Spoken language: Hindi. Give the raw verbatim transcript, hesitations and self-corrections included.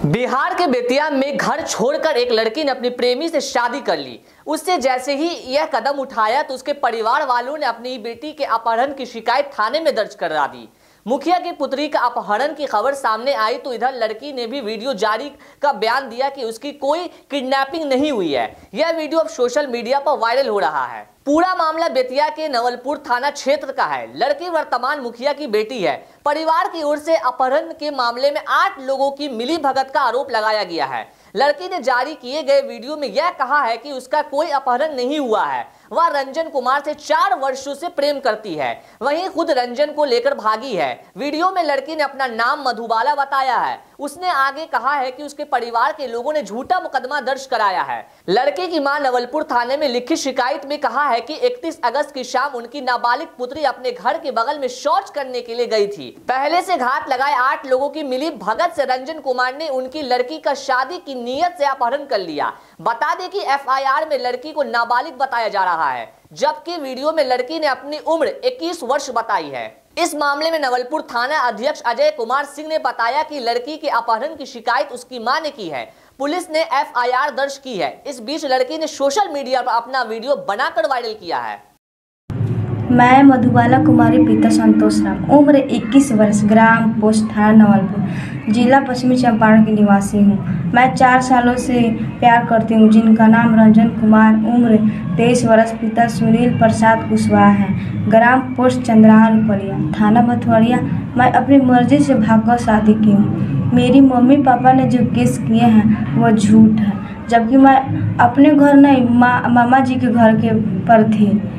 बिहार के बेतिया में घर छोड़कर एक लड़की ने अपनी प्रेमी से शादी कर ली। उससे जैसे ही यह कदम उठाया तो उसके परिवार वालों ने अपनी बेटी के अपहरण की शिकायत थाने में दर्ज करा दी। मुखिया की पुत्री का अपहरण की खबर सामने आई तो इधर लड़की ने भी वीडियो जारी का बयान दिया कि उसकी कोई किडनैपिंग नहीं हुई है। यह वीडियो अब सोशल मीडिया पर वायरल हो रहा है। पूरा मामला बेतिया के नवलपुर थाना क्षेत्र का है। लड़की वर्तमान मुखिया की बेटी है। परिवार की ओर से अपहरण के मामले में आठ लोगों की मिलीभगत का आरोप लगाया गया है। लड़की ने जारी किए गए वीडियो में यह कहा है कि उसका कोई अपहरण नहीं हुआ है। वह रंजन कुमार से चार वर्षों से प्रेम करती है। वहीं खुद रंजन को लेकर भागी है। वीडियो में लड़की ने अपना नाम मधुबाला बताया है। उसने आगे कहा है कि उसके परिवार के लोगों ने झूठा मुकदमा दर्ज कराया है। लड़की की मां नवलपुर थाने में लिखित शिकायत में कहा है कि इकतीस अगस्त की शाम उनकी नाबालिग पुत्री अपने घर के बगल में शौच करने के लिए गई थी। पहले से घात लगाए आठ लोगों की मिली भगत से रंजन कुमार ने उनकी लड़की का शादी की नीयत से अपहरण कर लिया। बता दें कि एफ आई आर में लड़की को नाबालिग बताया जा रहा है, जबकि वीडियो में लड़की ने अपनी उम्र इक्कीस वर्ष बताई है। इस मामले में नवलपुर थाना अध्यक्ष अजय कुमार सिंह ने बताया कि लड़की के अपहरण की शिकायत उसकी मां ने की है। पुलिस ने एफ आई आर दर्ज की है। इस बीच लड़की ने सोशल मीडिया पर अपना वीडियो बनाकर वायरल किया है। मैं मधुबाला कुमारी पिता संतोष राम, उम्र इक्कीस वर्ष, ग्राम पोस्ट थाना नवलपुर, जिला पश्चिमी चंपारण की निवासी हूँ। मैं चार सालों से प्यार करती हूँ, जिनका नाम रंजन कुमार, उम्र तेईस वर्ष, पिता सुनील प्रसाद कुशवाहा है, ग्राम पोस्ट चंद्रहा रुपलिया, थाना भथुरिया। मैं अपनी मर्जी से भागकर शादी की हूँ। मेरी मम्मी पापा ने जो केस किए हैं वह झूठ है, जबकि मैं अपने घर नहीं, माँ मामा जी के घर के पर थी।